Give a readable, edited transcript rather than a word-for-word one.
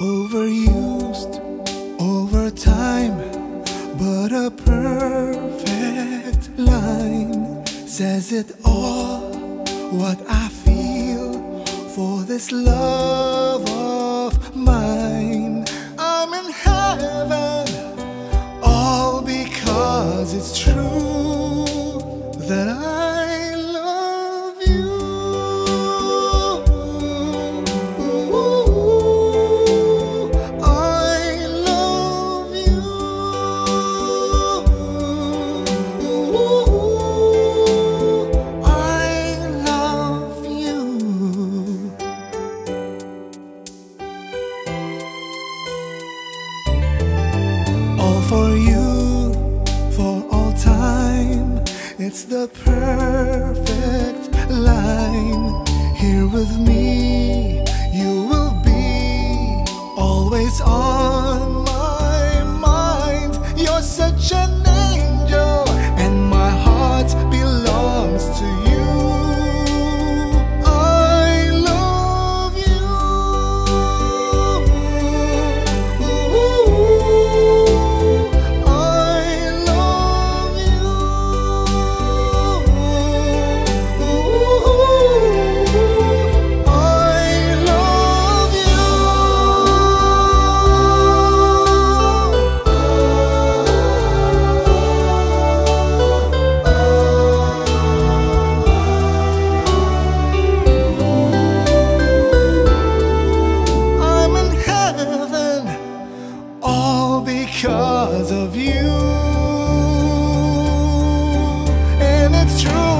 overused over time, but a perfect line says it all. What I feel for this love of mine, I'm in heaven, all because it's true that I love you. I love you. I love you. All for you, for all time. It's the perfect line. Here with me, you will be always on my mind. You're such an angel, and my heart belongs to you. I love you. I love you. I love you. I'm in heaven, all because of you. And it's true.